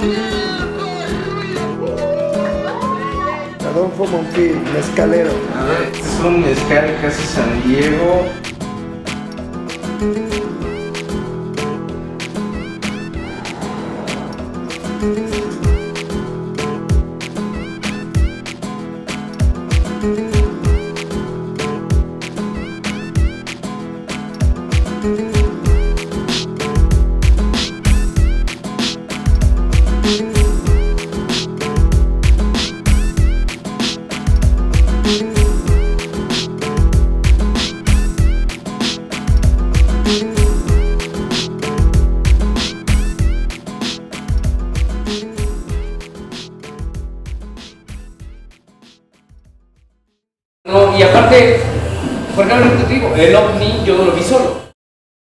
Adolfo Monfil, mezcalero. A ver, este es un mezcal Casa San Diego. No, y aparte, por ejemplo, te digo, el ovni yo lo vi solo.